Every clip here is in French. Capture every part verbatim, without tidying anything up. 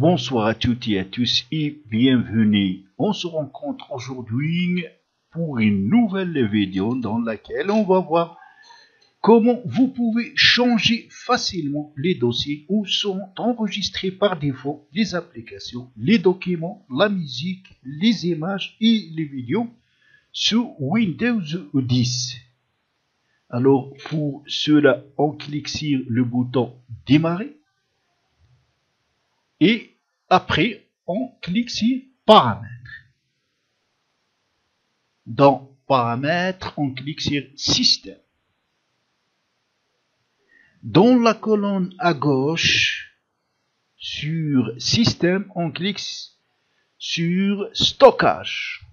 Bonsoir à toutes et à tous et bienvenue. On se rencontre aujourd'hui pour une nouvelle vidéo dans laquelle on va voir comment vous pouvez changer facilement les dossiers où sont enregistrés par défaut les applications, les documents, la musique, les images et les vidéos sur Windows dix. Alors pour cela, on clique sur le bouton démarrer. Et après, on clique sur paramètres. Dans paramètres, on clique sur système. Dans la colonne à gauche, sur système, on clique sur stockage.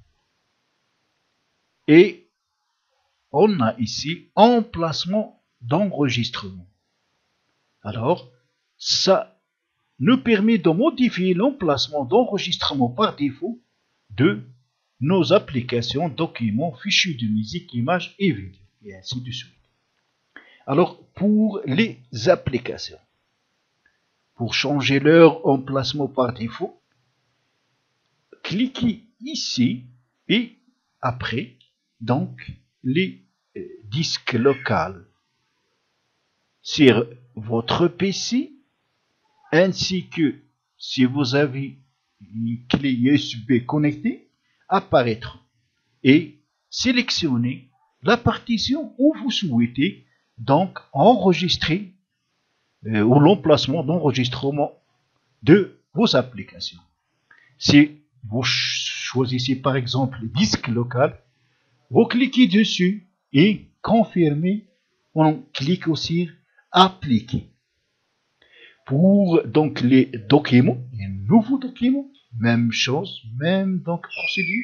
Et on a ici emplacement d'enregistrement. Alors, ça nous permet de modifier l'emplacement d'enregistrement par défaut de nos applications, documents, fichiers de musique, images et vidéos, et ainsi de suite. Alors, pour les applications, pour changer leur emplacement par défaut, cliquez ici et après, donc, les euh, disques locaux sur votre P C, ainsi que si vous avez une clé U S B connectée, apparaître et sélectionner la partition où vous souhaitez donc enregistrer euh, ou l'emplacement d'enregistrement de vos applications. Si vous choisissez par exemple le disque local, vous cliquez dessus et confirmez, on clique aussi appliquer. Pour donc les documents, les nouveaux documents, même chose, même donc procédure.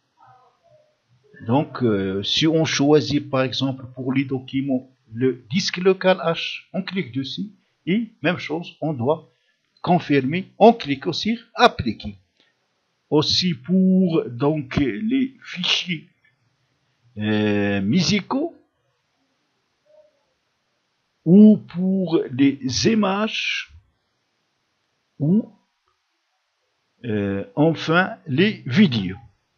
Donc euh, si on choisit par exemple pour les documents le disque local H, on clique dessus et même chose, on doit confirmer, on clique aussi appliquer. Aussi pour donc les fichiers euh, musicaux ou pour les images ou euh, enfin les vidéos.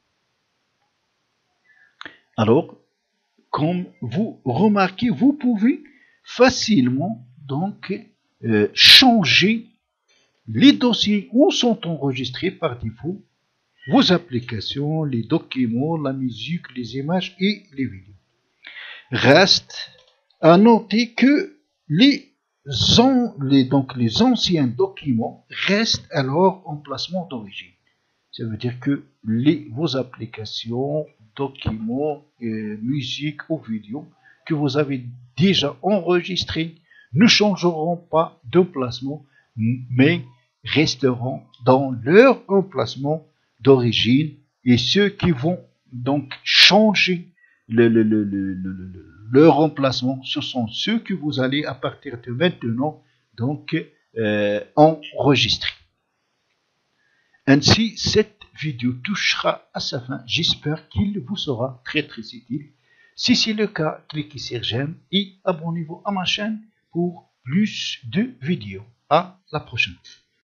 Alors, comme vous remarquez, vous pouvez facilement donc euh, changer les dossiers où sont enregistrés par défaut vos applications, les documents, la musique, les images et les vidéos. Reste à noter que les En, les, donc les anciens documents restent à leur emplacement d'origine. Ça veut dire que les, vos applications, documents, euh, musique ou vidéos que vous avez déjà enregistrés ne changeront pas d'emplacement, mais resteront dans leur emplacement d'origine. Et ceux qui vont donc changer le, le, le, le, le, le leur emplacement, ce sont ceux que vous allez à partir de maintenant donc euh, enregistrer. Ainsi, cette vidéo touchera à sa fin. J'espère qu'il vous sera très très utile. Si c'est le cas, cliquez sur j'aime et abonnez-vous à ma chaîne pour plus de vidéos. À la prochaine.